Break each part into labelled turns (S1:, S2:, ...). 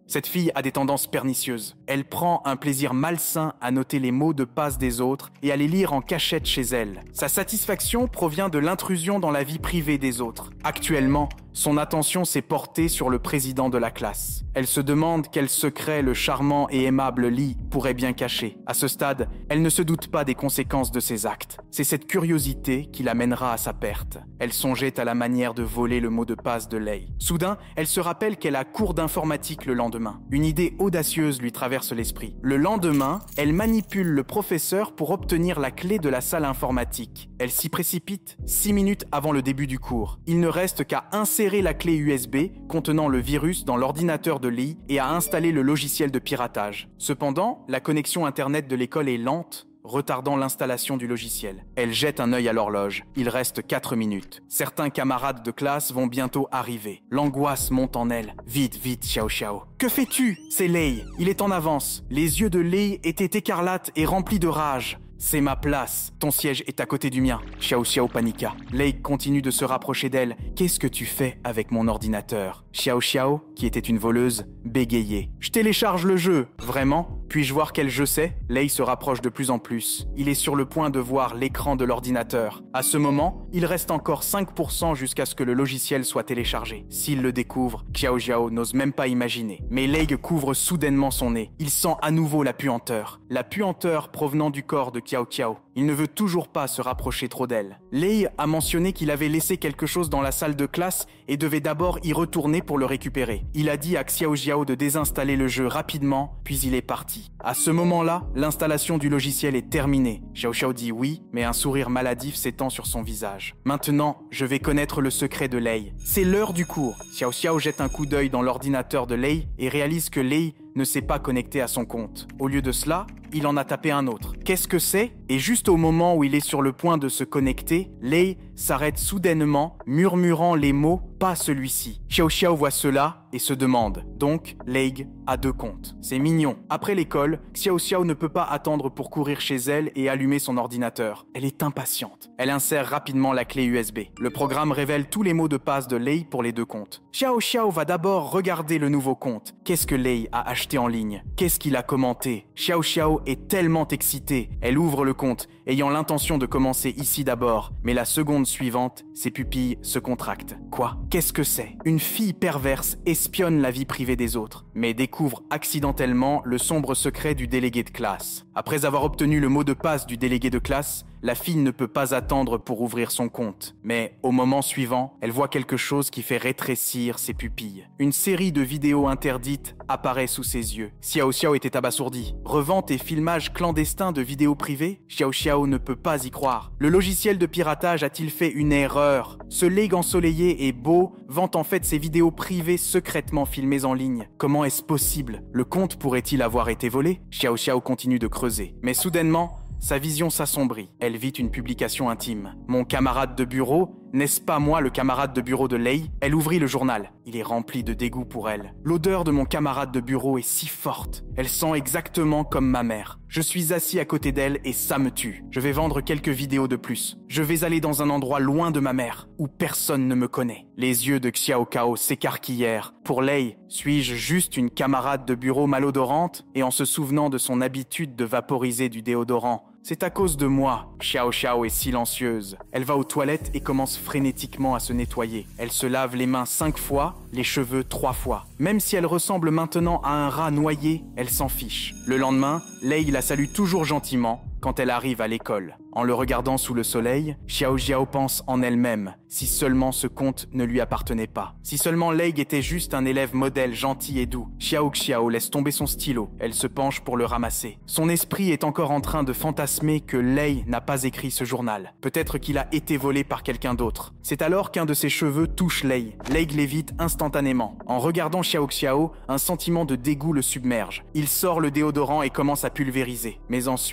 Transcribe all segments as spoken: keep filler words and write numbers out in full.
S1: Cette fille a des tendances pernicieuses. Elle prend un plaisir malsain à noter les mots de passe des autres et à les lire en cachette chez elle. Sa satisfaction provient de l'intrusion dans la vie privée des autres. Actuellement, son attention s'est portée sur le président de la classe. Elle se demande quel secret le charmant et aimable Lee pourrait bien cacher. À ce stade, elle ne se doute pas des conséquences de ses actes. C'est cette curiosité qui l'amènera à sa perte. Elle songeait à la manière de voler le mot de passe de Lei. Soudain, elle se rappelle qu'elle a cours d'informatique le lendemain. Une idée audacieuse lui traverse l'esprit. Le lendemain, elle manipule le professeur pour obtenir la clé de la salle informatique. Elle s'y précipite six minutes avant le début du cours. Il ne reste qu'à insérer la clé U S B contenant le virus dans l'ordinateur de Lee et à installer le logiciel de piratage. Cependant, la connexion Internet de l'école est lente, retardant l'installation du logiciel. Elle jette un œil à l'horloge. Il reste quatre minutes. Certains camarades de classe vont bientôt arriver. L'angoisse monte en elle. Vite, vite, Xiao Xiao. Que fais-tu? C'est Lei. Il est en avance. Les yeux de Lei étaient écarlates et remplis de rage. C'est ma place. Ton siège est à côté du mien. Xiao Xiao paniqua. Lei continue de se rapprocher d'elle. Qu'est-ce que tu fais avec mon ordinateur? Xiao Xiao, qui était une voleuse, bégayait. Je télécharge le jeu. Vraiment? Puis-je voir quel jeu c'est? Lei se rapproche de plus en plus. Il est sur le point de voir l'écran de l'ordinateur. À ce moment, il reste encore cinq pour cent jusqu'à ce que le logiciel soit téléchargé. S'il le découvre, Xiao Xiao n'ose même pas imaginer. Mais Lei couvre soudainement son nez. Il sent à nouveau la puanteur. La puanteur provenant du corps de Xiao Xiao. Il ne veut toujours pas se rapprocher trop d'elle. Lei a mentionné qu'il avait laissé quelque chose dans la salle de classe et devait d'abord y retourner pour le récupérer. Il a dit à Xiao Xiao de désinstaller le jeu rapidement, puis il est parti. À ce moment-là, l'installation du logiciel est terminée. Xiao Xiao dit oui, mais un sourire maladif s'étend sur son visage. Maintenant, je vais connaître le secret de Lei. C'est l'heure du cours. Xiao Xiao jette un coup d'œil dans l'ordinateur de Lei et réalise que Lei ne s'est pas connecté à son compte. Au lieu de cela, il en a tapé un autre. Qu'est-ce que c'est? Et juste au moment où il est sur le point de se connecter, Lei s'arrête soudainement, murmurant les mots « pas celui-ci ». Xiao Xiao voit cela et se demande. Donc, Lei a deux comptes. C'est mignon. Après l'école, Xiao Xiao ne peut pas attendre pour courir chez elle et allumer son ordinateur. Elle est impatiente. Elle insère rapidement la clé U S B. Le programme révèle tous les mots de passe de Lei pour les deux comptes. Xiao Xiao va d'abord regarder le nouveau compte. Qu'est-ce que Lei a acheté en ligne? Qu'est-ce qu'il a commenté? Xiao Xiao est tellement excitée. Elle ouvre le compte, ayant l'intention de commencer ici d'abord. Mais la seconde suivante, ses pupilles se contractent. Quoi? Qu'est-ce que c'est? Une fille perverse espionne la vie privée des autres, mais découvre accidentellement le sombre secret du délégué de classe. Après avoir obtenu le mot de passe du délégué de classe, la fille ne peut pas attendre pour ouvrir son compte. Mais au moment suivant, elle voit quelque chose qui fait rétrécir ses pupilles. Une série de vidéos interdites apparaît sous ses yeux. Xiao Xiao était abasourdi. Revente et filmage clandestin de vidéos privées? Xiao Xiao ne peut pas y croire. Le logiciel de piratage a-t-il fait une erreur? Ce Lei ensoleillé et beau vante en fait ses vidéos privées secrètement filmées en ligne. Comment est-ce possible? Le compte pourrait-il avoir été volé? Xiao Xiao continue de creuser. Mais soudainement, sa vision s'assombrit. Elle vit une publication intime. Mon camarade de bureau, n'est-ce pas moi le camarade de bureau de Lei? Elle ouvrit le journal. Il est rempli de dégoût pour elle. L'odeur de mon camarade de bureau est si forte. Elle sent exactement comme ma mère. Je suis assis à côté d'elle et ça me tue. Je vais vendre quelques vidéos de plus. Je vais aller dans un endroit loin de ma mère, où personne ne me connaît. Les yeux de Xiao Cao s'écarquillèrent. Pour Lei, suis-je juste une camarade de bureau malodorante? Et en se souvenant de son habitude de vaporiser du déodorant, c'est à cause de moi. Xiao Xiao est silencieuse. Elle va aux toilettes et commence frénétiquement à se nettoyer. Elle se lave les mains cinq fois, les cheveux trois fois. Même si elle ressemble maintenant à un rat noyé, elle s'en fiche. Le lendemain, Lei la salue toujours gentiment quand elle arrive à l'école. En le regardant sous le soleil, Xiao Xiao pense en elle-même, si seulement ce conte ne lui appartenait pas. Si seulement Lei était juste un élève modèle gentil et doux. Xiao Xiao laisse tomber son stylo. Elle se penche pour le ramasser. Son esprit est encore en train de fantasmer que Lei n'a pas écrit ce journal. Peut-être qu'il a été volé par quelqu'un d'autre. C'est alors qu'un de ses cheveux touche Lei. Lei l'évite instantanément. En regardant Xiao Xiao, un sentiment de dégoût le submerge. Il sort le déodorant et commence à pulvériser. Mais ensuite,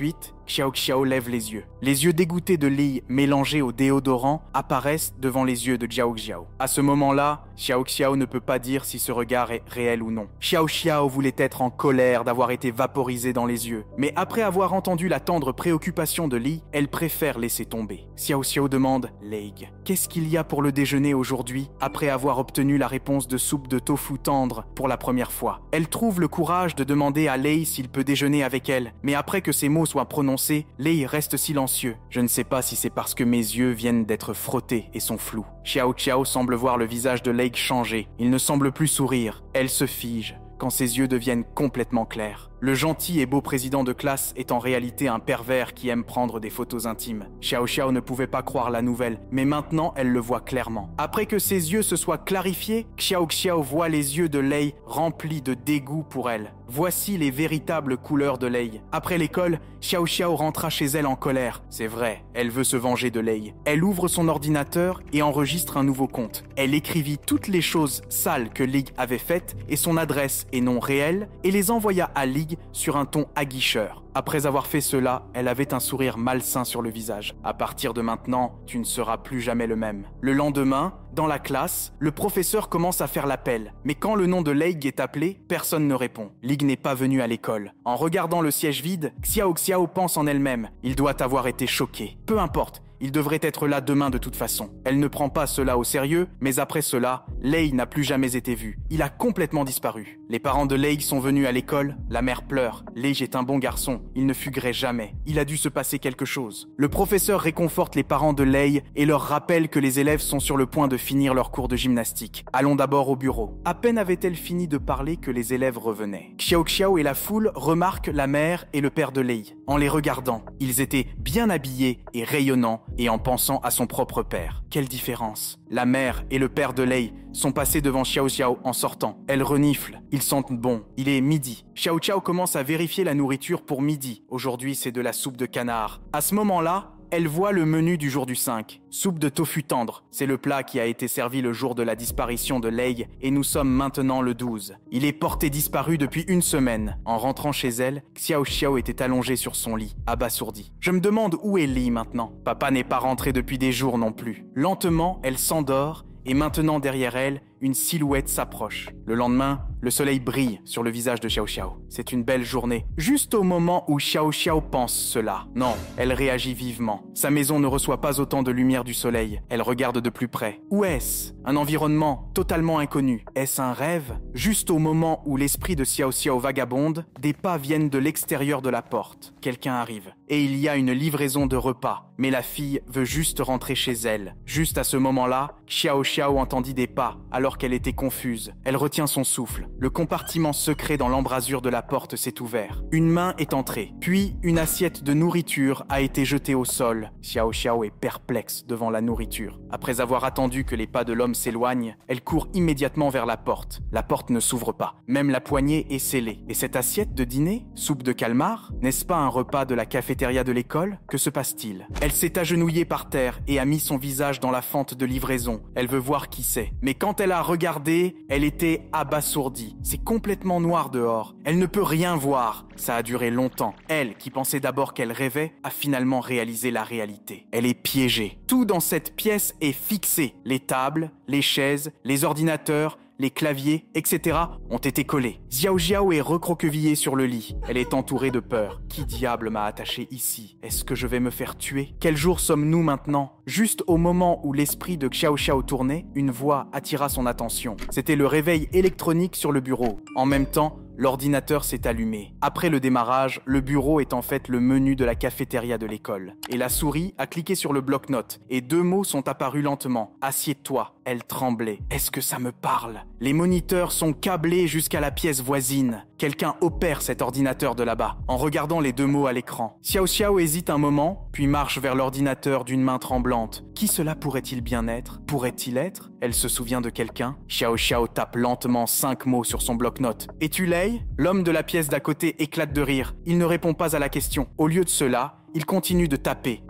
S1: Xiao Xiao lève les yeux. Les yeux dégoûtés de Li, mélangés au déodorant, apparaissent devant les yeux de Xiao Xiao. À ce moment-là, Xiao Xiao ne peut pas dire si ce regard est réel ou non. Xiao Xiao voulait être en colère d'avoir été vaporisé dans les yeux, mais après avoir entendu la tendre préoccupation de Li, elle préfère laisser tomber. Xiao Xiao demande « Lei, qu'est-ce qu'il y a pour le déjeuner aujourd'hui ?» après avoir obtenu la réponse de soupe de tofu tendre pour la première fois. Elle trouve le courage de demander à Lei s'il peut déjeuner avec elle, mais après que ces mots soient prononcés, Lei reste silencieux. Je ne sais pas si c'est parce que mes yeux viennent d'être frottés et sont flous. Xiao Xiao semble voir le visage de Lei changer. Il ne semble plus sourire. Elle se fige quand ses yeux deviennent complètement clairs. Le gentil et beau président de classe est en réalité un pervers qui aime prendre des photos intimes. Xiao Xiao ne pouvait pas croire la nouvelle, mais maintenant elle le voit clairement. Après que ses yeux se soient clarifiés, Xiao Xiao voit les yeux de Lei remplis de dégoût pour elle. Voici les véritables couleurs de Lei. Après l'école, Xiao Xiao rentra chez elle en colère. C'est vrai, elle veut se venger de Lei. Elle ouvre son ordinateur et enregistre un nouveau compte. Elle écrivit toutes les choses sales que Lig avait faites et son adresse et nom réel et les envoya à Lig sur un ton aguicheur. Après avoir fait cela, elle avait un sourire malsain sur le visage. À partir de maintenant, tu ne seras plus jamais le même. Le lendemain, dans la classe, le professeur commence à faire l'appel. Mais quand le nom de Lei est appelé, personne ne répond. Lig n'est pas venu à l'école. En regardant le siège vide, Xiao Xiao pense en elle-même. Il doit avoir été choqué. Peu importe. Il devrait être là demain de toute façon. Elle ne prend pas cela au sérieux, mais après cela, Lei n'a plus jamais été vu. Il a complètement disparu. Les parents de Lei sont venus à l'école, la mère pleure. Lei est un bon garçon, il ne fuguerait jamais. Il a dû se passer quelque chose. Le professeur réconforte les parents de Lei et leur rappelle que les élèves sont sur le point de finir leur cours de gymnastique. Allons d'abord au bureau. À peine avait-elle fini de parler que les élèves revenaient. Xiao Xiao et la foule remarquent la mère et le père de Lei. En les regardant, ils étaient bien habillés et rayonnants, et en pensant à son propre père. Quelle différence! La mère et le père de Lei sont passés devant Xiao Xiao en sortant. Elle renifle, ils sentent bon. Il est midi. Xiao Xiao commence à vérifier la nourriture pour midi. Aujourd'hui, c'est de la soupe de canard. À ce moment-là, elle voit le menu du jour du cinq. Soupe de tofu tendre. C'est le plat qui a été servi le jour de la disparition de Lei et nous sommes maintenant le douze. Il est porté disparu depuis une semaine. En rentrant chez elle, Xiao Xiao était allongé sur son lit, abasourdi. Je me demande où est Li maintenant. Papa n'est pas rentré depuis des jours non plus. Lentement, elle s'endort et maintenant derrière elle, une silhouette s'approche. Le lendemain, le soleil brille sur le visage de Xiao Xiao. C'est une belle journée. Juste au moment où Xiao Xiao pense cela. Non, elle réagit vivement. Sa maison ne reçoit pas autant de lumière du soleil. Elle regarde de plus près. Où est-ce? Un environnement totalement inconnu. Est-ce un rêve? Juste au moment où l'esprit de Xiao Xiao vagabonde, des pas viennent de l'extérieur de la porte. Quelqu'un arrive. Et il y a une livraison de repas. Mais la fille veut juste rentrer chez elle. Juste à ce moment-là, Xiao Xiao entendit des pas, alors qu'elle était confuse. Elle retient son souffle. Le compartiment secret dans l'embrasure de la porte s'est ouvert. Une main est entrée. Puis, une assiette de nourriture a été jetée au sol. Xiao Xiao est perplexe devant la nourriture. Après avoir attendu que les pas de l'homme s'éloignent, elle court immédiatement vers la porte. La porte ne s'ouvre pas. Même la poignée est scellée. Et cette assiette de dîner? Soupe de calmar? N'est-ce pas un repas de la cafétéria de l'école? Que se passe-t-il? Elle s'est agenouillée par terre et a mis son visage dans la fente de livraison. Elle veut voir qui c'est. Mais quand elle a regardé, elle était abasourdie. C'est complètement noir dehors. Elle ne peut rien voir. Ça a duré longtemps. Elle, qui pensait d'abord qu'elle rêvait, a finalement réalisé la réalité. Elle est piégée. Tout dans cette pièce est fixé. Les tables, les chaises, les ordinateurs, les claviers, et cetera ont été collés. Xiao Xiao est recroquevillée sur le lit. Elle est entourée de peur. Qui diable m'a attaché ici? Est-ce que je vais me faire tuer? Quel jour sommes-nous maintenant? Juste au moment où l'esprit de Xiao Xiao tournait, une voix attira son attention. C'était le réveil électronique sur le bureau. En même temps, l'ordinateur s'est allumé. Après le démarrage, le bureau est en fait le menu de la cafétéria de l'école. Et la souris a cliqué sur le bloc-notes et deux mots sont apparus lentement. « Assieds-toi ». Elle tremblait. Est-ce que ça me parle? Les moniteurs sont câblés jusqu'à la pièce voisine. Quelqu'un opère cet ordinateur de là-bas, en regardant les deux mots à l'écran. Xiao Xiao hésite un moment, puis marche vers l'ordinateur d'une main tremblante. Qui cela pourrait-il bien être? Pourrait-il être? Elle se souvient de quelqu'un. Xiao Xiao tape lentement cinq mots sur son bloc-notes. « Es-tu Lei ?» L'homme de la pièce d'à côté éclate de rire. Il ne répond pas à la question. Au lieu de cela, il continue de taper. Ah,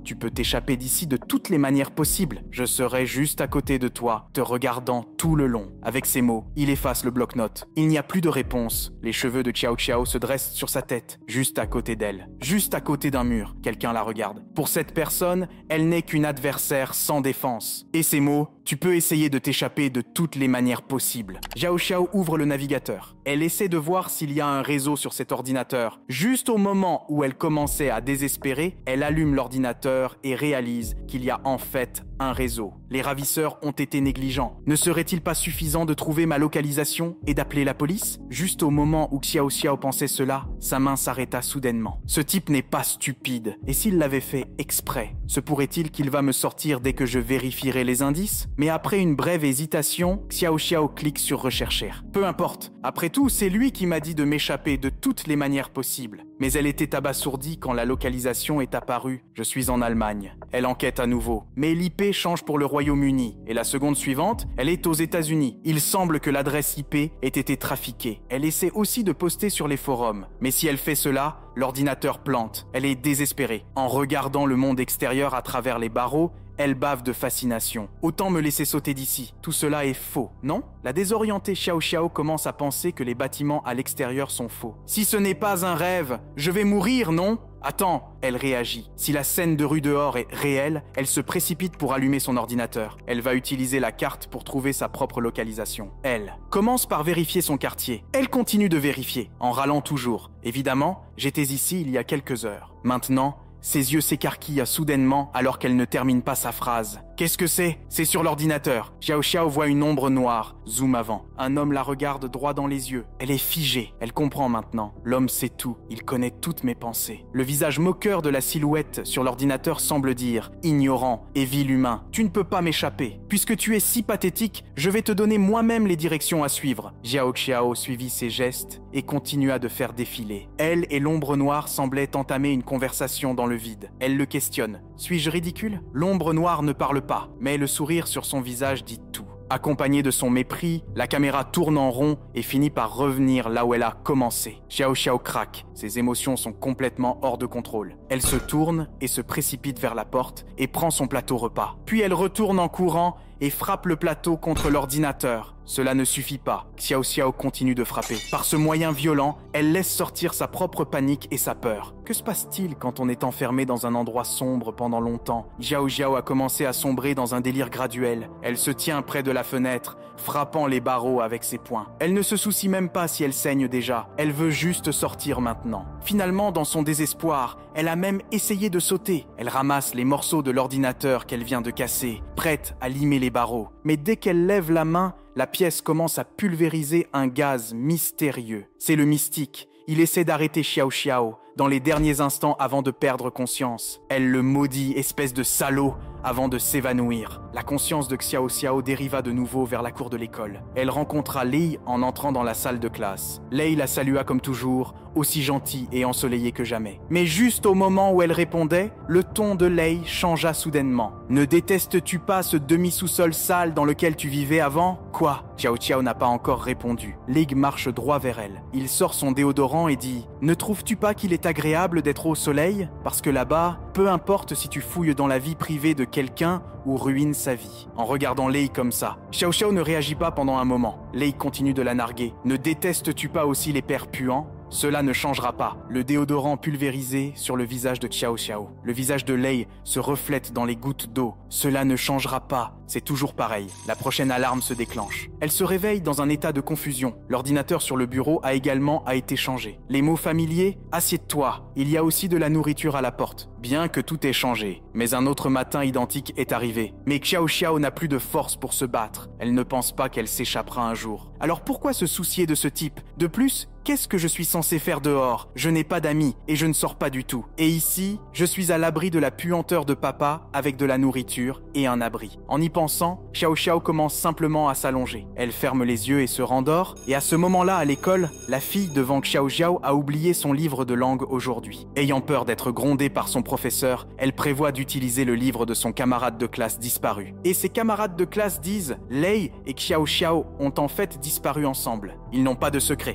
S1: tu peux t'échapper d'ici de toutes les manières possibles. Je serai juste à côté de toi, te regardant tout le long. » Avec ces mots, il efface le bloc-notes. Il n'y a plus de réponse. Les cheveux de Xiao Xiao se dressent sur sa tête, juste à côté d'elle, juste à côté d'un mur. Quelqu'un la regarde. Pour cette personne, elle n'est qu'une adversaire sans défense. Et ces mots, tu peux essayer de t'échapper de toutes les manières possibles. Xiao Xiao ouvre le navigateur. Elle essaie de voir s'il y a un réseau sur cet ordinateur. Juste au moment où elle commençait à désespérer, elle allume l'ordinateur et réalise qu'il y a en fait un réseau. Les ravisseurs ont été négligents. Ne serait-il pas suffisant de trouver ma localisation et d'appeler la police? Juste au moment où Xiao Xiao pensait cela, sa main s'arrêta soudainement. Ce type n'est pas stupide. Et s'il l'avait fait exprès, se pourrait-il qu'il va me sortir dès que je vérifierai les indices? Mais après une brève hésitation, Xiao Xiao clique sur rechercher. Peu importe. Après tout, c'est lui qui m'a dit de m'échapper de toutes les manières possibles. Mais elle était abasourdie quand la localisation est apparue. Je suis en Allemagne. Elle enquête à nouveau. Mais l'I P change pour le Royaume-Uni. Et la seconde suivante, elle est aux États-Unis. Il semble que l'adresse I P ait été trafiquée. Elle essaie aussi de poster sur les forums. Mais si elle fait cela, l'ordinateur plante. Elle est désespérée. En regardant le monde extérieur à travers les barreaux, elle bave de fascination. Autant me laisser sauter d'ici. Tout cela est faux, non? La désorientée Xiao Xiao commence à penser que les bâtiments à l'extérieur sont faux. Si ce n'est pas un rêve, je vais mourir, non? Attends, elle réagit. Si la scène de rue dehors est réelle, elle se précipite pour allumer son ordinateur. Elle va utiliser la carte pour trouver sa propre localisation. Elle commence par vérifier son quartier. Elle continue de vérifier, en râlant toujours. Évidemment, j'étais ici il y a quelques heures. Maintenant, ses yeux s'écarquillent soudainement alors qu'elle ne termine pas sa phrase. Qu'est-ce que c'est? C'est sur l'ordinateur. Xiao Xiao voit une ombre noire. Zoom avant. Un homme la regarde droit dans les yeux. Elle est figée. Elle comprend maintenant. L'homme sait tout. Il connaît toutes mes pensées. Le visage moqueur de la silhouette sur l'ordinateur semble dire « ignorant et vil humain, tu ne peux pas m'échapper. Puisque tu es si pathétique, je vais te donner moi-même les directions à suivre. » Xiao Xiao suivit ses gestes et continua de faire défiler. Elle et l'ombre noire semblaient entamer une conversation dans le vide. Elle le questionne. « Suis-je ridicule ?» L'ombre noire ne parle pas, mais le sourire sur son visage dit tout. Accompagnée de son mépris, la caméra tourne en rond et finit par revenir là où elle a commencé. Xiao Xiao craque. Ses émotions sont complètement hors de contrôle. Elle se tourne et se précipite vers la porte et prend son plateau repas. Puis elle retourne en courant et frappe le plateau contre l'ordinateur. Cela ne suffit pas. Xiao Xiao continue de frapper. Par ce moyen violent, elle laisse sortir sa propre panique et sa peur. Que se passe-t-il quand on est enfermé dans un endroit sombre pendant longtemps? Xiao Xiao a commencé à sombrer dans un délire graduel. Elle se tient près de la fenêtre, frappant les barreaux avec ses poings. Elle ne se soucie même pas si elle saigne déjà. Elle veut juste sortir maintenant. Finalement, dans son désespoir, elle a même essayé de sauter. Elle ramasse les morceaux de l'ordinateur qu'elle vient de casser, prête à limer les barreaux. Mais dès qu'elle lève la main, la pièce commence à pulvériser un gaz mystérieux. C'est le mystique. Il essaie d'arrêter Xiao Xiao dans les derniers instants avant de perdre conscience. Elle le maudit, espèce de salaud, avant de s'évanouir. La conscience de Xiao Xiao dériva de nouveau vers la cour de l'école. Elle rencontra Lei en entrant dans la salle de classe. Lei la salua comme toujours, aussi gentille et ensoleillée que jamais. Mais juste au moment où elle répondait, le ton de Lei changea soudainement. « Ne détestes-tu pas ce demi-sous-sol sale dans lequel tu vivais avant ?» « Quoi ?» Xiao Xiao n'a pas encore répondu. Lei marche droit vers elle. Il sort son déodorant et dit « Ne trouves-tu pas qu'il est agréable d'être au soleil? Parce que là-bas, peu importe si tu fouilles dans la vie privée de quelqu'un ou ruines sa vie. » En regardant Lei comme ça, Xiao Xiao ne réagit pas pendant un moment. Lei continue de la narguer. « Ne détestes-tu pas aussi les pères puants ? Cela ne changera pas. » Le déodorant pulvérisé sur le visage de Xiao Xiao. Le visage de Lei se reflète dans les gouttes d'eau. Cela ne changera pas. C'est toujours pareil. La prochaine alarme se déclenche. Elle se réveille dans un état de confusion. L'ordinateur sur le bureau a également a été changé. Les mots familiers « Assieds-toi ». Il y a aussi de la nourriture à la porte. Bien que tout ait changé. Mais un autre matin identique est arrivé. Mais Xiao Xiao n'a plus de force pour se battre. Elle ne pense pas qu'elle s'échappera un jour. Alors pourquoi se soucier de ce type? De plus, qu'est-ce que je suis censé faire dehors? Je n'ai pas d'amis et je ne sors pas du tout. Et ici, je suis à l'abri de la puanteur de papa avec de la nourriture et un abri. En y pensant, Xiao Xiao commence simplement à s'allonger. Elle ferme les yeux et se rendort. Et à ce moment-là, à l'école, la fille devant Xiao Xiao a oublié son livre de langue aujourd'hui. Ayant peur d'être grondée par son professeur, elle prévoit d'utiliser le livre de son camarade de classe disparu. Et ses camarades de classe disent « Lei et Xiao Xiao ont en fait disparu ensemble. Ils n'ont pas de secret, n'est-ce pas ?»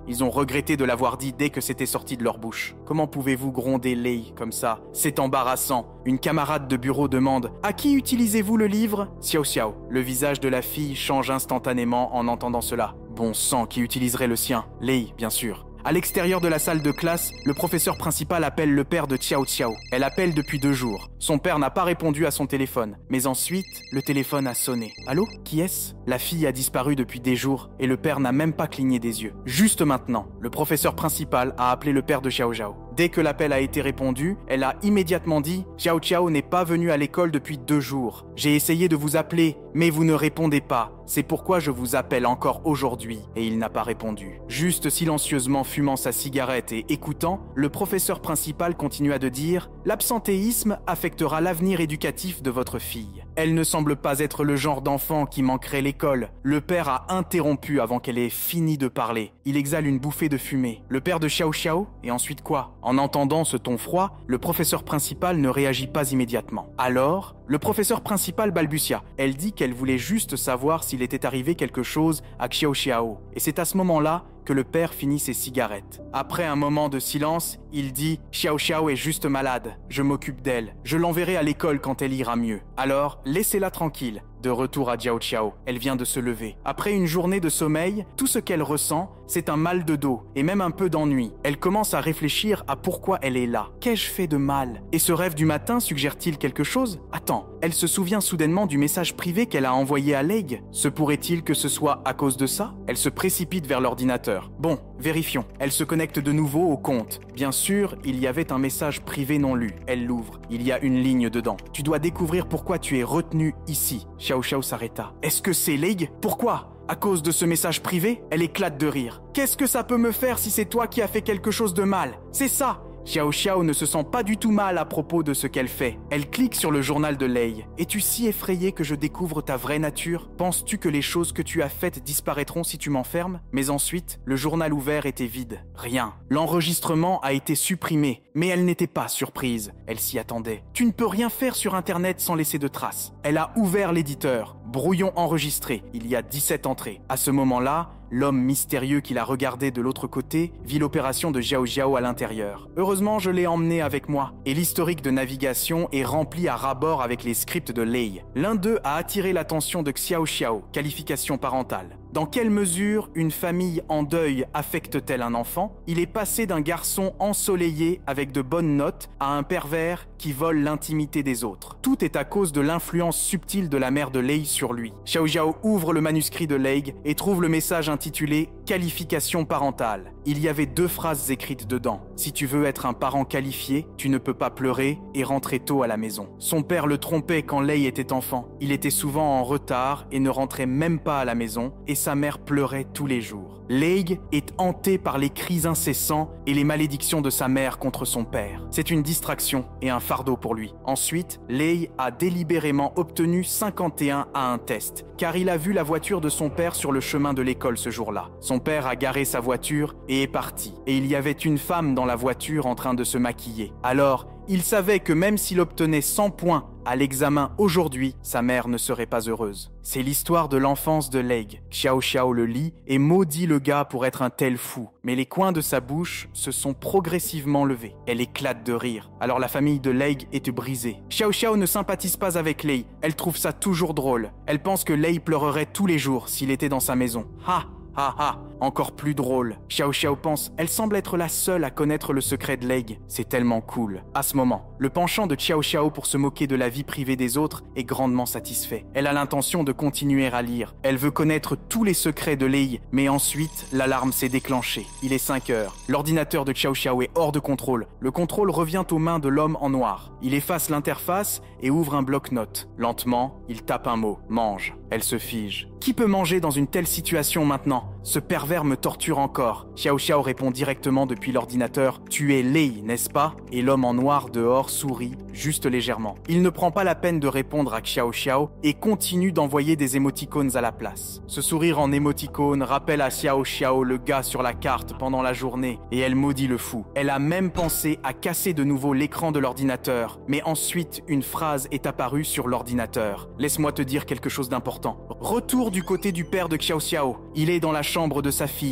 S1: Ils ont regretté de l'avoir dit dès que c'était sorti de leur bouche. Comment pouvez-vous gronder Lei comme ça? C'est embarrassant. Une camarade de bureau demande « À qui utilisez-vous le livre ?» Xiao Xiao. Le visage de la fille change instantanément en entendant cela. Bon sang, qui utiliserait le sien? Lei, bien sûr. À l'extérieur de la salle de classe, le professeur principal appelle le père de Xiao Xiao. Elle appelle depuis deux jours. Son père n'a pas répondu à son téléphone. Mais ensuite, le téléphone a sonné. Allô? Qui est-ce? La fille a disparu depuis des jours et le père n'a même pas cligné des yeux. Juste maintenant, le professeur principal a appelé le père de Xiao Xiao. Dès que l'appel a été répondu, elle a immédiatement dit « Xiao Xiao n'est pas venu à l'école depuis deux jours. J'ai essayé de vous appeler, mais vous ne répondez pas. C'est pourquoi je vous appelle encore aujourd'hui. » Et il n'a pas répondu. Juste silencieusement fumant sa cigarette et écoutant, le professeur principal continua de dire « L'absentéisme affectera l'avenir éducatif de votre fille. Elle ne semble pas être le genre d'enfant qui manquerait l'école. » Le père a interrompu avant qu'elle ait fini de parler. Il exhale une bouffée de fumée. Le père de Xiao Xiao? Et ensuite quoi? En entendant ce ton froid, le professeur principal ne réagit pas immédiatement. Alors, le professeur principal balbutia. Elle dit qu'elle voulait juste savoir s'il était arrivé quelque chose à Xiao Xiao. Et c'est à ce moment-là que le père finit ses cigarettes. Après un moment de silence, il dit « Xiao Xiao est juste malade. Je m'occupe d'elle. Je l'enverrai à l'école quand elle ira mieux. Alors, laissez-la tranquille. » De retour à Xiao Xiao, elle vient de se lever. Après une journée de sommeil, tout ce qu'elle ressent, c'est un mal de dos et même un peu d'ennui. Elle commence à réfléchir à pourquoi elle est là. Qu'ai-je fait de mal? Et ce rêve du matin suggère-t-il quelque chose? Attends, elle se souvient soudainement du message privé qu'elle a envoyé à Lei. Se pourrait-il que ce soit à cause de ça? Elle se précipite vers l'ordinateur. Bon, vérifions. Elle se connecte de nouveau au compte. Bien sûr, il y avait un message privé non lu. Elle l'ouvre. Il y a une ligne dedans. Tu dois découvrir pourquoi tu es retenu ici. Xiao Xiao s'arrêta. Est-ce que c'est Lei? Pourquoi? À cause de ce message privé? Elle éclate de rire. Qu'est-ce que ça peut me faire si c'est toi qui as fait quelque chose de mal? C'est ça! Xiao Xiao ne se sent pas du tout mal à propos de ce qu'elle fait. Elle clique sur le journal de Lei. « Es-tu si effrayé que je découvre ta vraie nature? Penses-tu que les choses que tu as faites disparaîtront si tu m'enfermes ?» Mais ensuite, le journal ouvert était vide. Rien. L'enregistrement a été supprimé, mais elle n'était pas surprise. Elle s'y attendait. « Tu ne peux rien faire sur Internet sans laisser de traces. » Elle a ouvert l'éditeur. Brouillon enregistré. Il y a dix-sept entrées. À ce moment-là, l'homme mystérieux qui la regardait de l'autre côté vit l'opération de Xiao Xiao à l'intérieur. Heureusement, je l'ai emmené avec moi. Et l'historique de navigation est rempli à ras-bord avec les scripts de Lei. L'un d'eux a attiré l'attention de Xiao Xiao, qualification parentale. Dans quelle mesure une famille en deuil affecte-t-elle un enfant? Il est passé d'un garçon ensoleillé avec de bonnes notes à un pervers qui vole l'intimité des autres. Tout est à cause de l'influence subtile de la mère de Lei sur lui. Xiao Xiao ouvre le manuscrit de Lei et trouve le message intitulé « Qualification parentale ». Il y avait deux phrases écrites dedans. « Si tu veux être un parent qualifié, tu ne peux pas pleurer et rentrer tôt à la maison ». Son père le trompait quand Lei était enfant. Il était souvent en retard et ne rentrait même pas à la maison et sa mère pleurait tous les jours. Lei est hantée par les cris incessants et les malédictions de sa mère contre son père. C'est une distraction et un fardeau pour lui. Ensuite, Lei a délibérément obtenu cinquante et un à un test, car il a vu la voiture de son père sur le chemin de l'école ce jour-là. Son père a garé sa voiture et est parti. Et il y avait une femme dans la voiture en train de se maquiller. Alors, il savait que même s'il obtenait cent points à l'examen aujourd'hui, sa mère ne serait pas heureuse. C'est l'histoire de l'enfance de Lei. Xiao Xiao le lit et maudit le gars pour être un tel fou. Mais les coins de sa bouche se sont progressivement levés. Elle éclate de rire. Alors la famille de Lei est brisée. Xiao Xiao ne sympathise pas avec Lei. Elle trouve ça toujours drôle. Elle pense que Lei pleurerait tous les jours s'il était dans sa maison. Ha! Ah ah, encore plus drôle. Xiao Xiao pense, elle semble être la seule à connaître le secret de Lei. C'est tellement cool. À ce moment, le penchant de Xiao Xiao pour se moquer de la vie privée des autres est grandement satisfait. Elle a l'intention de continuer à lire. Elle veut connaître tous les secrets de Lei, mais ensuite, l'alarme s'est déclenchée. Il est cinq heures. L'ordinateur de Xiao Xiao est hors de contrôle. Le contrôle revient aux mains de l'homme en noir. Il efface l'interface et ouvre un bloc-notes. Lentement, il tape un mot. Mange. Elle se fige. Qui peut manger dans une telle situation maintenant? Ce pervers me torture encore. Xiao Xiao répond directement depuis l'ordinateur. Tu es Lei, n'est-ce pas? Et l'homme en noir dehors sourit, juste légèrement. Il ne prend pas la peine de répondre à Xiao Xiao et continue d'envoyer des émoticônes à la place. Ce sourire en émoticône rappelle à Xiao Xiao le gars sur la carte pendant la journée et elle maudit le fou. Elle a même pensé à casser de nouveau l'écran de l'ordinateur. Mais ensuite, une phrase est apparue sur l'ordinateur. Laisse-moi te dire quelque chose d'important. Retour du côté du père de Xiao Xiao. Il est dans la chambre de sa fille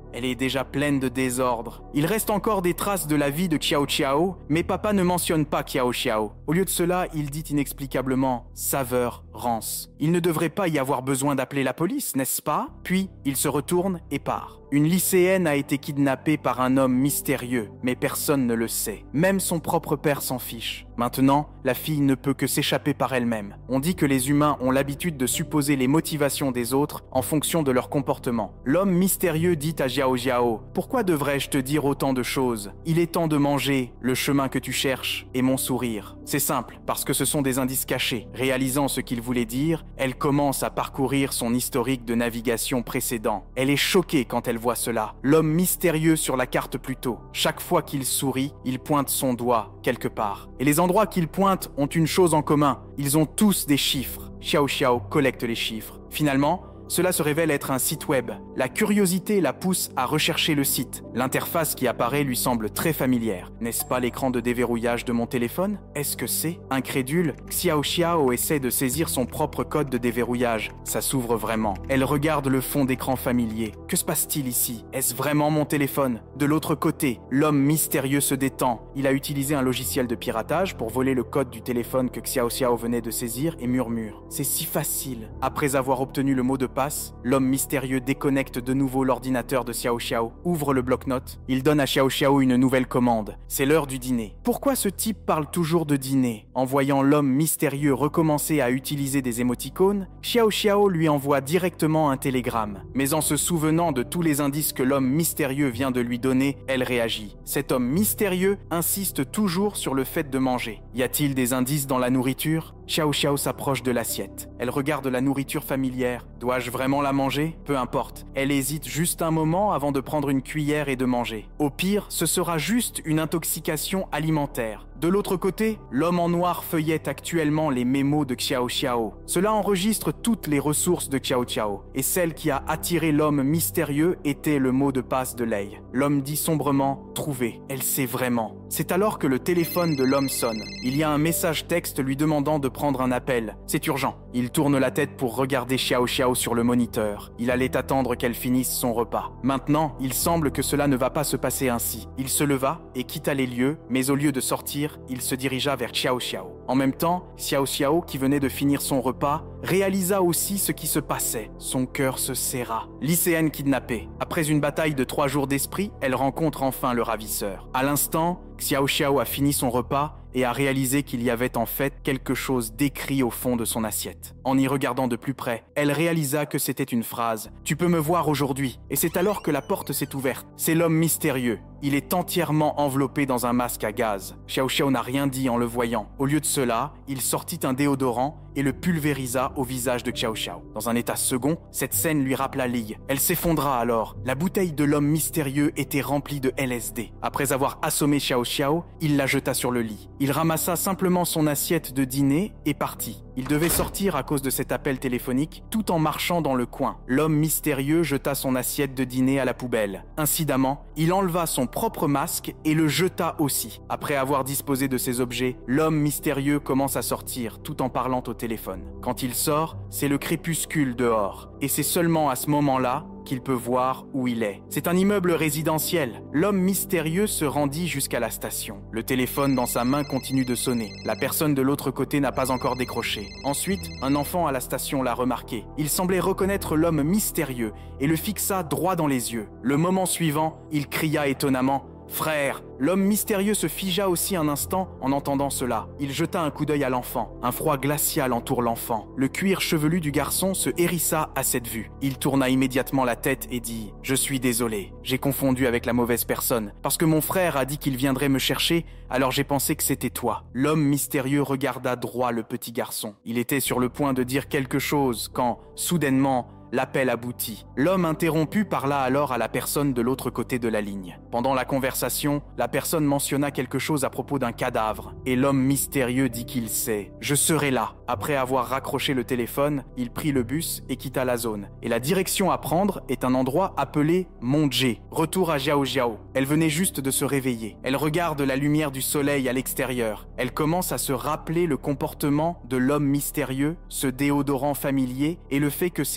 S1: Elle est déjà pleine de désordre. Il reste encore des traces de la vie de Xiao Xiao, mais papa ne mentionne pas Xiao Xiao. Au lieu de cela, il dit inexplicablement « saveur rance ». Il ne devrait pas y avoir besoin d'appeler la police, n'est-ce pas? Puis, il se retourne et part. Une lycéenne a été kidnappée par un homme mystérieux, mais personne ne le sait. Même son propre père s'en fiche. Maintenant, la fille ne peut que s'échapper par elle-même. On dit que les humains ont l'habitude de supposer les motivations des autres en fonction de leur comportement. L'homme mystérieux dit à Xiao Xiao « Pourquoi devrais-je te dire autant de choses? Il est temps de manger le chemin que tu cherches et mon sourire. » C'est simple, parce que ce sont des indices cachés. Réalisant ce qu'il voulait dire, elle commence à parcourir son historique de navigation précédent. Elle est choquée quand elle voit cela. L'homme mystérieux sur la carte plus tôt. Chaque fois qu'il sourit, il pointe son doigt quelque part. Et les endroits qu'il pointe ont une chose en commun. Ils ont tous des chiffres. Xiao Xiao collecte les chiffres. Finalement, cela se révèle être un site web. La curiosité la pousse à rechercher le site. L'interface qui apparaît lui semble très familière. N'est-ce pas l'écran de déverrouillage de mon téléphone? Est-ce que c'est? Incrédule, Xiao Xiao essaie de saisir son propre code de déverrouillage. Ça s'ouvre vraiment. Elle regarde le fond d'écran familier. Que se passe-t-il ici? Est-ce vraiment mon téléphone? De l'autre côté, l'homme mystérieux se détend. Il a utilisé un logiciel de piratage pour voler le code du téléphone que Xiao Xiao venait de saisir et murmure. C'est si facile. Après avoir obtenu le mot de passe, l'homme mystérieux déconnecte de nouveau l'ordinateur de Xiao Xiao, ouvre le bloc-notes, il donne à Xiao Xiao une nouvelle commande. C'est l'heure du dîner. Pourquoi ce type parle toujours de dîner? En voyant l'homme mystérieux recommencer à utiliser des émoticônes, Xiao Xiao lui envoie directement un télégramme. Mais en se souvenant de tous les indices que l'homme mystérieux vient de lui donner, elle réagit. Cet homme mystérieux insiste toujours sur le fait de manger. Y a-t-il des indices dans la nourriture? Xiao Xiao s'approche de l'assiette. Elle regarde la nourriture familière. Dois-je vraiment la manger? Peu importe. Elle hésite juste un moment avant de prendre une cuillère et de manger. Au pire, ce sera juste une intoxication alimentaire. De l'autre côté, l'homme en noir feuillette actuellement les mémos de Xiao Xiao. Cela enregistre toutes les ressources de Xiao Xiao, et celle qui a attiré l'homme mystérieux était le mot de passe de Lei. L'homme dit sombrement « trouvé ». Elle sait vraiment. C'est alors que le téléphone de l'homme sonne. Il y a un message texte lui demandant de prendre un appel. C'est urgent. Il tourne la tête pour regarder Xiao Xiao sur le moniteur. Il allait attendre qu'elle finisse son repas. Maintenant, il semble que cela ne va pas se passer ainsi. Il se leva et quitta les lieux, mais au lieu de sortir, il se dirigea vers Xiao Xiao. En même temps, Xiao Xiao, qui venait de finir son repas, réalisa aussi ce qui se passait. Son cœur se serra. Lycéenne kidnappée. Après une bataille de trois jours d'esprit, elle rencontre enfin le ravisseur. À l'instant, Xiao Xiao a fini son repas et a réalisé qu'il y avait en fait quelque chose d'écrit au fond de son assiette. En y regardant de plus près, elle réalisa que c'était une phrase « Tu peux me voir aujourd'hui » et c'est alors que la porte s'est ouverte. C'est l'homme mystérieux. Il est entièrement enveloppé dans un masque à gaz. Xiao Xiao n'a rien dit en le voyant. Au lieu de cela, il sortit un déodorant et le pulvérisa au visage de Xiao Xiao. Dans un état second, cette scène lui rappela Lei. Elle s'effondra alors. La bouteille de l'homme mystérieux était remplie de L S D. Après avoir assommé Xiao Xiao, il la jeta sur le lit. Il ramassa simplement son assiette de dîner et partit. Il devait sortir à cause de cet appel téléphonique tout en marchant dans le coin. L'homme mystérieux jeta son assiette de dîner à la poubelle. Incidemment, il enleva son propre masque et le jeta aussi. Après avoir disposé de ses objets, l'homme mystérieux commence à sortir tout en parlant au téléphone. Quand il sort, c'est le crépuscule dehors. Et c'est seulement à ce moment-là qu'il peut voir où il est. C'est un immeuble résidentiel. L'homme mystérieux se rendit jusqu'à la station. Le téléphone dans sa main continue de sonner. La personne de l'autre côté n'a pas encore décroché. Ensuite, un enfant à la station l'a remarqué. Il semblait reconnaître l'homme mystérieux et le fixa droit dans les yeux. Le moment suivant, il cria étonnamment « Frère !» L'homme mystérieux se figea aussi un instant en entendant cela. Il jeta un coup d'œil à l'enfant. Un froid glacial entoure l'enfant. Le cuir chevelu du garçon se hérissa à cette vue. Il tourna immédiatement la tête et dit « Je suis désolé, j'ai confondu avec la mauvaise personne. Parce que mon frère a dit qu'il viendrait me chercher, alors j'ai pensé que c'était toi. » L'homme mystérieux regarda droit le petit garçon. Il était sur le point de dire quelque chose quand, soudainement, l'appel aboutit. L'homme interrompu parla alors à la personne de l'autre côté de la ligne. Pendant la conversation, la personne mentionna quelque chose à propos d'un cadavre, et l'homme mystérieux dit qu'il sait. « Je serai là ». Après avoir raccroché le téléphone, il prit le bus et quitta la zone. Et la direction à prendre est un endroit appelé Montje. Retour à Xiao Xiao. Elle venait juste de se réveiller. Elle regarde la lumière du soleil à l'extérieur. Elle commence à se rappeler le comportement de l'homme mystérieux, ce déodorant familier, et le fait que ses mouvements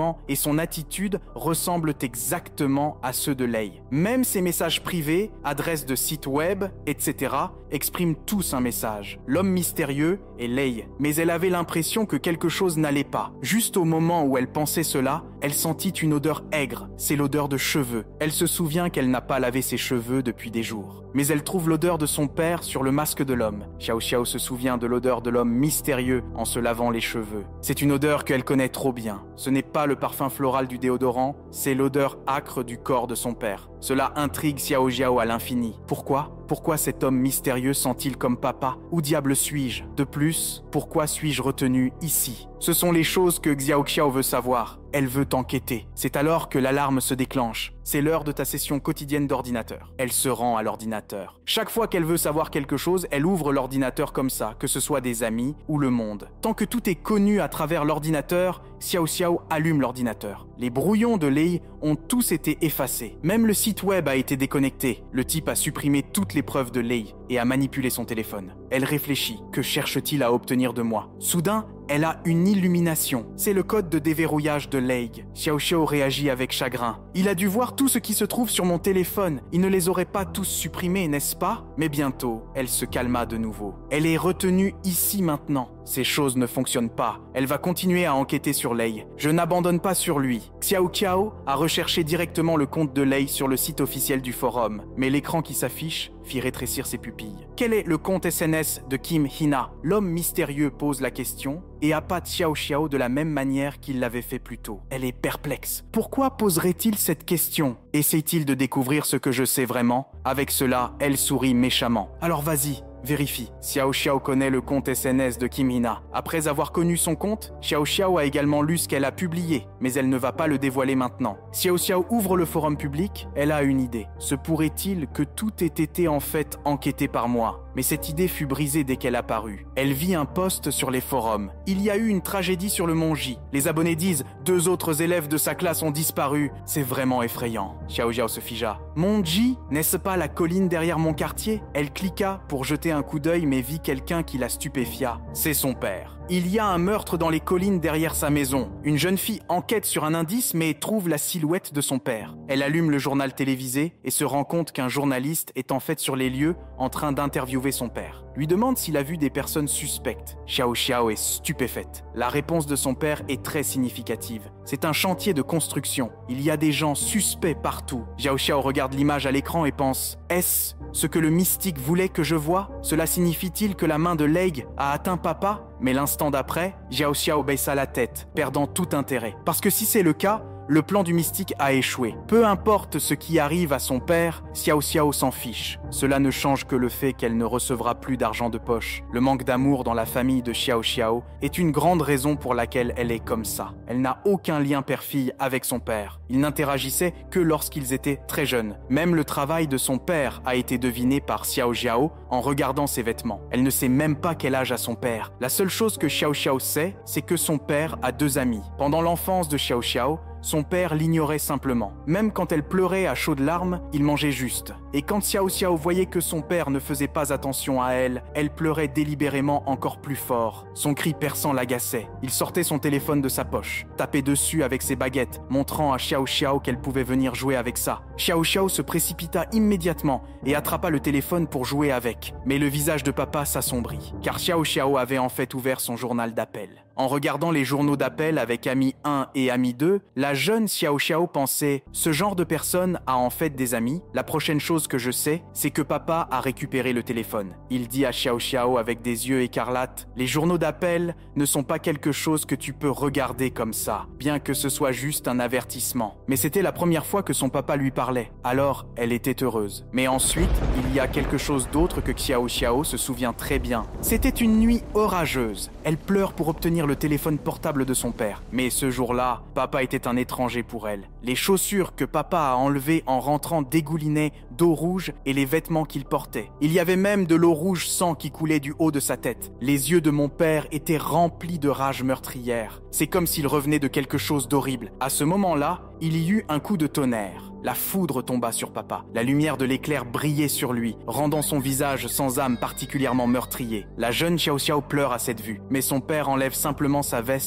S1: comportement et son attitude ressemblent exactement à ceux de Lei. Même ses messages privés, adresses de sites web, et cetera, expriment tous un message. L'homme mystérieux est Lei, mais elle avait l'impression que quelque chose n'allait pas. Juste au moment où elle pensait cela, elle sentit une odeur aigre, c'est l'odeur de cheveux. Elle se souvient qu'elle n'a pas lavé ses cheveux depuis des jours. Mais elle trouve l'odeur de son père sur le masque de l'homme. Xiao Xiao se souvient de l'odeur de l'homme mystérieux en se lavant les cheveux. C'est une odeur qu'elle connaît trop bien. Ce n'est pas le parfum floral du déodorant, c'est l'odeur âcre du corps de son père. Cela intrigue Xiao Xiao à l'infini. Pourquoi ? Pourquoi cet homme mystérieux sent-il comme papa ? Où diable suis-je ? De plus, pourquoi suis-je retenu ici ? Ce sont les choses que Xiao Xiao veut savoir. Elle veut enquêter. C'est alors que l'alarme se déclenche. C'est l'heure de ta session quotidienne d'ordinateur. Elle se rend à l'ordinateur. Chaque fois qu'elle veut savoir quelque chose, elle ouvre l'ordinateur comme ça, que ce soit des amis ou le monde. Tant que tout est connu à travers l'ordinateur, Xiao Xiao allume l'ordinateur. Les brouillons de Lei ont tous été effacés. Même le site web a été déconnecté. Le type a supprimé toutes les preuves de Lei et a manipulé son téléphone. Elle réfléchit. Que cherche-t-il à obtenir de moi ? Soudain, elle a une illumination. C'est le code de déverrouillage de Lei. Xiao Xiao réagit avec chagrin. Il a dû voir tout ce qui se trouve sur mon téléphone. Il ne les aurait pas tous supprimés, n'est-ce pas ? Mais bientôt, elle se calma de nouveau. Elle est retenue ici maintenant. Ces choses ne fonctionnent pas. Elle va continuer à enquêter sur Lei. Je n'abandonne pas sur lui. Xiao Xiao a recherché directement le compte de Lei sur le site officiel du forum. Mais l'écran qui s'affiche fit rétrécir ses pupilles. Quel est le compte S N S de Kim Hina ? L'homme mystérieux pose la question et appâte Xiao Xiao de la même manière qu'il l'avait fait plus tôt. Elle est perplexe. Pourquoi poserait-il cette question ? Essaie-t-il de découvrir ce que je sais vraiment ? Avec cela, elle sourit méchamment. Alors vas-y. Vérifie. Xiao Xiao connaît le compte S N S de Kim Hina. Après avoir connu son compte, Xiao Xiao a également lu ce qu'elle a publié, mais elle ne va pas le dévoiler maintenant. Xiao Xiao ouvre le forum public, elle a une idée. Se pourrait-il que tout ait été en fait enquêté par moi ? Mais cette idée fut brisée dès qu'elle apparut. Elle vit un post sur les forums. Il y a eu une tragédie sur le Mont J. Les abonnés disent « Deux autres élèves de sa classe ont disparu ». C'est vraiment effrayant. Xiao Xiao se figea. « Mont J, n'est-ce pas la colline derrière mon quartier ?» Elle cliqua pour jeter un coup d'œil mais vit quelqu'un qui la stupéfia. C'est son père. Il y a un meurtre dans les collines derrière sa maison. Une jeune fille enquête sur un indice mais trouve la silhouette de son père. Elle allume le journal télévisé et se rend compte qu'un journaliste est en fait sur les lieux en train d'interviewer son père. Lui demande s'il a vu des personnes suspectes. Xiao Xiao est stupéfaite. La réponse de son père est très significative. C'est un chantier de construction. Il y a des gens suspects partout. Xiao Xiao regarde l'image à l'écran et pense « Est-ce ce que le mystique voulait que je voie ? Cela signifie-t-il que la main de Lei a atteint papa ?» Mais l'instant d'après, Xiao Xiao baissa la tête, perdant tout intérêt. Parce que si c'est le cas, le plan du mystique a échoué. Peu importe ce qui arrive à son père, Xiao Xiao s'en fiche. Cela ne change que le fait qu'elle ne recevra plus d'argent de poche. Le manque d'amour dans la famille de Xiao Xiao est une grande raison pour laquelle elle est comme ça. Elle n'a aucun lien père-fille avec son père. Ils n'interagissaient que lorsqu'ils étaient très jeunes. Même le travail de son père a été deviné par Xiao Xiao en regardant ses vêtements. Elle ne sait même pas quel âge a son père. La seule chose que Xiao Xiao sait, c'est que son père a deux amis. Pendant l'enfance de Xiao Xiao, son père l'ignorait simplement. Même quand elle pleurait à chaudes larmes, il mangeait juste. Et quand Xiao Xiao voyait que son père ne faisait pas attention à elle, elle pleurait délibérément encore plus fort. Son cri perçant l'agaçait. Il sortait son téléphone de sa poche, tapait dessus avec ses baguettes, montrant à Xiao Xiao qu'elle pouvait venir jouer avec ça. Xiao Xiao se précipita immédiatement et attrapa le téléphone pour jouer avec. Mais le visage de papa s'assombrit, car Xiao Xiao avait en fait ouvert son journal d'appel. En regardant les journaux d'appel avec Ami un et Ami deux, la jeune Xiao Xiao pensait « Ce genre de personne a en fait des amis. La prochaine chose que je sais, c'est que papa a récupéré le téléphone. » Il dit à Xiao Xiao avec des yeux écarlates « Les journaux d'appel ne sont pas quelque chose que tu peux regarder comme ça, bien que ce soit juste un avertissement. » Mais c'était la première fois que son papa lui parlait. Alors, elle était heureuse. Mais ensuite, il y a quelque chose d'autre que Xiao Xiao se souvient très bien. C'était une nuit orageuse. Elle pleure pour obtenir le téléphone portable de son père. Mais ce jour-là, papa était un étranger pour elle. Les chaussures que papa a enlevées en rentrant dégoulinaient d'eau rouge et les vêtements qu'il portait. Il y avait même de l'eau rouge sang qui coulait du haut de sa tête. Les yeux de mon père étaient remplis de rage meurtrière. C'est comme s'il revenait de quelque chose d'horrible. À ce moment-là, il y eut un coup de tonnerre. La foudre tomba sur papa. La lumière de l'éclair brillait sur lui, rendant son visage sans âme particulièrement meurtrier. La jeune Xiao Xiao pleure à cette vue, mais son père enlève simplement sa veste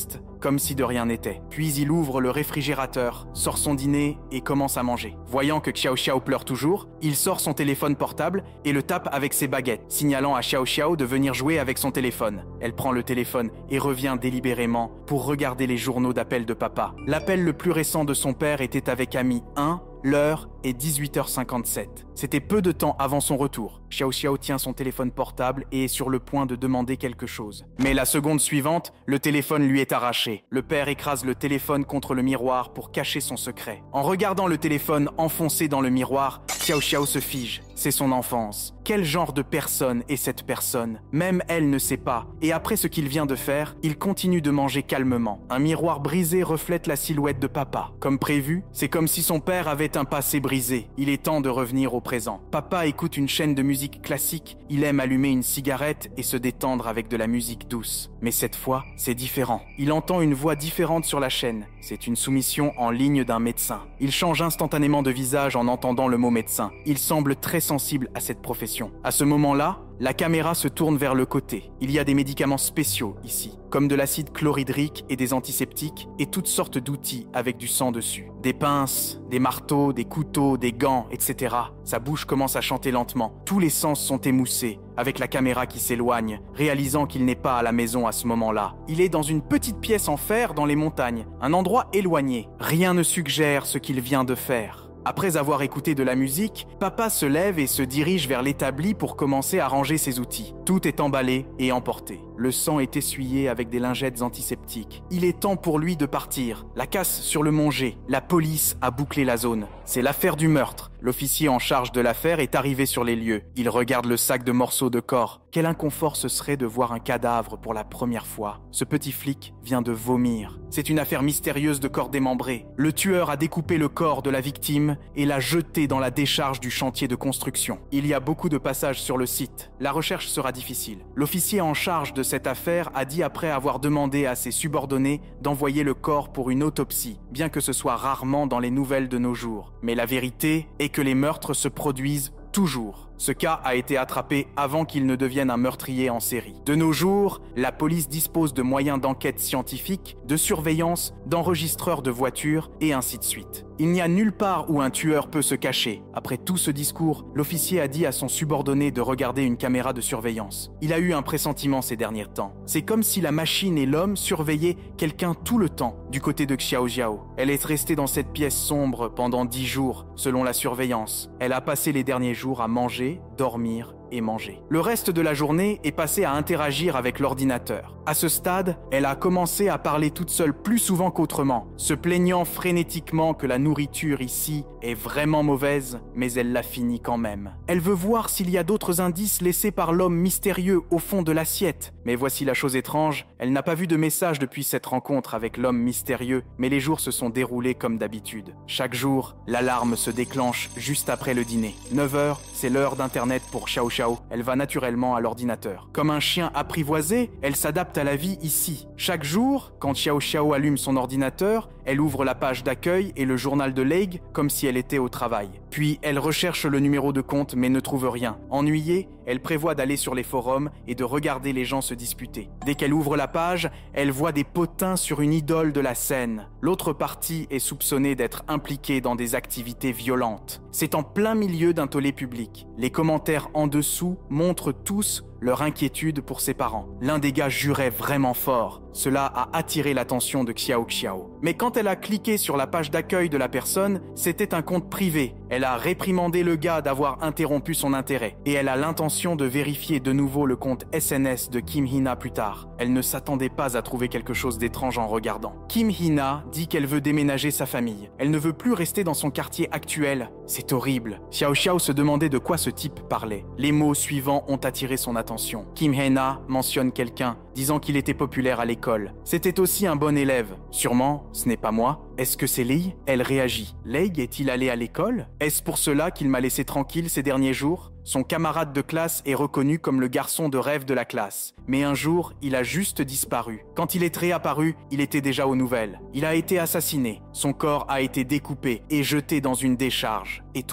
S1: comme si de rien n'était. Puis il ouvre le réfrigérateur, sort son dîner et commence à manger. Voyant que Xiao Xiao pleure toujours, il sort son téléphone portable et le tape avec ses baguettes, signalant à Xiao Xiao de venir jouer avec son téléphone. Elle prend le téléphone et revient délibérément pour regarder les journaux d'appel de papa. L'appel le plus récent de son père était avec Ami un, l'heure est dix-huit heures cinquante-sept. C'était peu de temps avant son retour. Xiao Xiao tient son téléphone portable et est sur le point de demander quelque chose. Mais la seconde suivante, le téléphone lui est arraché. Le père écrase le téléphone contre le miroir pour cacher son secret. En regardant le téléphone enfoncé dans le miroir, Xiao Xiao se fige. C'est son enfance. Quel genre de personne est cette personne? Même elle ne sait pas. Et après ce qu'il vient de faire, il continue de manger calmement. Un miroir brisé reflète la silhouette de papa. Comme prévu, c'est comme si son père avait un passé brisé. Il est temps de revenir au présent. Papa écoute une chaîne de musique classique. Il aime allumer une cigarette et se détendre avec de la musique douce. Mais cette fois, c'est différent. Il entend une voix différente sur la chaîne. C'est une soumission en ligne d'un médecin. Il change instantanément de visage en entendant le mot médecin. Il semble très sensible à cette profession. À ce moment-là, la caméra se tourne vers le côté. Il y a des médicaments spéciaux ici, comme de l'acide chlorhydrique et des antiseptiques et toutes sortes d'outils avec du sang dessus. Des pinces, des marteaux, des couteaux, des gants, et cetera. Sa bouche commence à chanter lentement. Tous les sens sont émoussés, avec la caméra qui s'éloigne, réalisant qu'il n'est pas à la maison à ce moment-là. Il est dans une petite pièce en fer dans les montagnes, un endroit éloigné. Rien ne suggère ce qu'il vient de faire. Après avoir écouté de la musique, papa se lève et se dirige vers l'établi pour commencer à ranger ses outils. Tout est emballé et emporté. Le sang est essuyé avec des lingettes antiseptiques. Il est temps pour lui de partir. La casse sur le Mont G. La police a bouclé la zone. C'est l'affaire du meurtre. L'officier en charge de l'affaire est arrivé sur les lieux. Il regarde le sac de morceaux de corps. Quel inconfort ce serait de voir un cadavre pour la première fois. Ce petit flic vient de vomir. C'est une affaire mystérieuse de corps démembrés. Le tueur a découpé le corps de la victime et l'a jeté dans la décharge du chantier de construction. Il y a beaucoup de passages sur le site. La recherche sera difficile. L'officier en charge de cette affaire a dit après avoir demandé à ses subordonnés d'envoyer le corps pour une autopsie, bien que ce soit rarement dans les nouvelles de nos jours. Mais la vérité est que les meurtres se produisent toujours. Ce cas a été attrapé avant qu'il ne devienne un meurtrier en série. De nos jours, la police dispose de moyens d'enquête scientifique, de surveillance, d'enregistreurs de voitures et ainsi de suite. Il n'y a nulle part où un tueur peut se cacher. Après tout ce discours, l'officier a dit à son subordonné de regarder une caméra de surveillance. Il a eu un pressentiment ces derniers temps. C'est comme si la machine et l'homme surveillaient quelqu'un tout le temps du côté de Xiao Xiao. Elle est restée dans cette pièce sombre pendant dix jours, selon la surveillance. Elle a passé les derniers jours à manger, dormir et manger. Le reste de la journée est passé à interagir avec l'ordinateur. À ce stade, elle a commencé à parler toute seule plus souvent qu'autrement, se plaignant frénétiquement que la nourriture ici est vraiment mauvaise, mais elle l'a fini quand même. Elle veut voir s'il y a d'autres indices laissés par l'homme mystérieux au fond de l'assiette. Mais voici la chose étrange, elle n'a pas vu de message depuis cette rencontre avec l'homme mystérieux, mais les jours se sont déroulés comme d'habitude. Chaque jour, l'alarme se déclenche juste après le dîner. neuf heures, c'est l'heure d'internet pour Xiao Xiao. Elle va naturellement à l'ordinateur. Comme un chien apprivoisé, elle s'adapte à la vie ici. Chaque jour, quand Xiao Xiao allume son ordinateur, elle ouvre la page d'accueil et le journal de Leigh comme si elle était au travail. Puis, elle recherche le numéro de compte mais ne trouve rien. Ennuyée, elle prévoit d'aller sur les forums et de regarder les gens se disputer. Dès qu'elle ouvre la page, elle voit des potins sur une idole de la scène. L'autre partie est soupçonnée d'être impliquée dans des activités violentes. C'est en plein milieu d'un tollé public. Les commentaires en dessous montrent tous leur inquiétude pour ses parents. L'un des gars jurait vraiment fort. Cela a attiré l'attention de Xiao Xiao. Mais quand elle a cliqué sur la page d'accueil de la personne, c'était un compte privé. Elle a réprimandé le gars d'avoir interrompu son intérêt. Et elle a l'intention de vérifier de nouveau le compte S N S de Kim Hee-na plus tard. Elle ne s'attendait pas à trouver quelque chose d'étrange en regardant. Kim Hee-na dit qu'elle veut déménager sa famille. Elle ne veut plus rester dans son quartier actuel. C'est horrible. Xiao Xiao se demandait de quoi ce type parlait. Les mots suivants ont attiré son attention. Kim Hee-na mentionne quelqu'un, disant qu'il était populaire à l'école. C'était aussi un bon élève. Sûrement, ce n'est pas moi. Est-ce que c'est Leigh? Elle réagit. Leigh est-il allé à l'école? Est-ce pour cela qu'il m'a laissé tranquille ces derniers jours? Son camarade de classe est reconnu comme le garçon de rêve de la classe. Mais un jour, il a juste disparu. Quand il est réapparu, il était déjà aux nouvelles. Il a été assassiné. Son corps a été découpé et jeté dans une décharge. Et toi?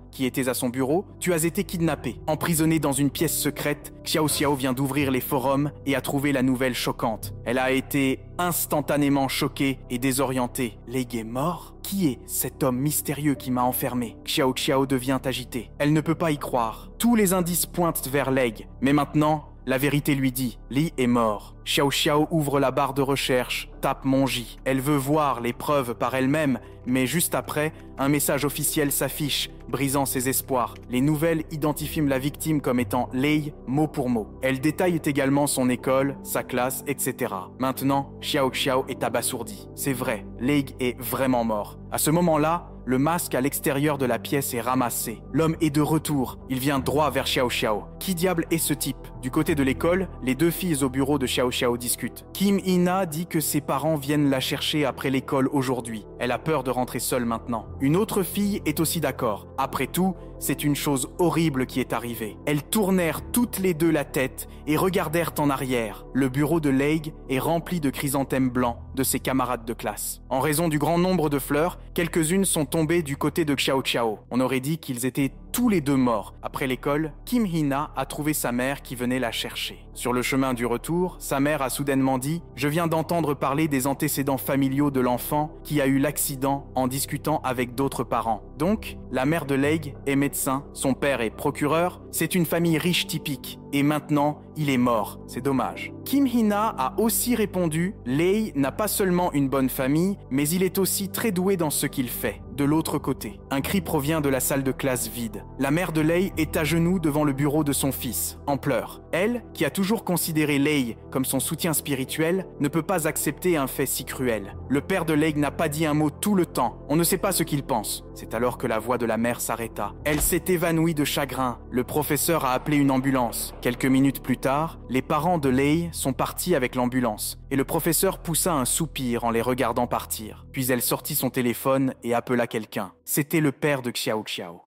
S1: qui étais à son bureau, tu as été kidnappé. Emprisonné dans une pièce secrète, Xiao Xiao vient d'ouvrir les forums et a trouvé la nouvelle choquante. Elle a été instantanément choquée et désorientée. Leigh est mort? Qui est cet homme mystérieux qui m'a enfermé? Xiao Xiao devient agitée. Elle ne peut pas y croire. Tous les indices pointent vers Leigh, mais maintenant, la vérité lui dit, Leigh est mort. Xiao Xiao ouvre la barre de recherche, tape Monji. Elle veut voir les preuves par elle-même, mais juste après, un message officiel s'affiche, brisant ses espoirs. Les nouvelles identifient la victime comme étant Leigh mot pour mot. Elle détaille également son école, sa classe, et cetera. Maintenant, Xiao Xiao est abasourdi. C'est vrai, Leigh est vraiment mort. À ce moment-là, le masque à l'extérieur de la pièce est ramassé. L'homme est de retour. Il vient droit vers Xiao Xiao. Qui diable est ce type? Du côté de l'école, les deux filles au bureau de Xiao Xiao discutent. Kim Ina dit que ses parents viennent la chercher après l'école aujourd'hui. Elle a peur de rentrer seule maintenant. Une autre fille est aussi d'accord. Après tout, c'est une chose horrible qui est arrivée. Elles tournèrent toutes les deux la tête et regardèrent en arrière. Le bureau de Leigh est rempli de chrysanthèmes blancs de ses camarades de classe. En raison du grand nombre de fleurs, quelques-unes sont tombées du côté de Xiao Xiao. On aurait dit qu'ils étaient tous les deux morts. Après l'école, Kim Hina a trouvé sa mère qui venait la chercher. Sur le chemin du retour, sa mère a soudainement dit « Je viens d'entendre parler des antécédents familiaux de l'enfant qui a eu l'accident en discutant avec d'autres parents. » Donc, la mère de Leigh est médecin, son père est procureur, c'est une famille riche typique. Et maintenant, il est mort. C'est dommage. Kim Hina a aussi répondu « Leigh n'a pas seulement une bonne famille, mais il est aussi très doué dans ce qu'il fait. » De l'autre côté, un cri provient de la salle de classe vide. La mère de Leigh est à genoux devant le bureau de son fils, en pleurs. Elle, qui a toujours considéré Leigh comme son soutien spirituel, ne peut pas accepter un fait si cruel. Le père de Leigh n'a pas dit un mot tout le temps. On ne sait pas ce qu'il pense. C'est alors que la voix de la mère s'arrêta. Elle s'est évanouie de chagrin. Le professeur a appelé une ambulance. Quelques minutes plus tard, les parents de Leigh sont partis avec l'ambulance et le professeur poussa un soupir en les regardant partir. Puis elle sortit son téléphone et appela quelqu'un. C'était le père de Xiao Xiao.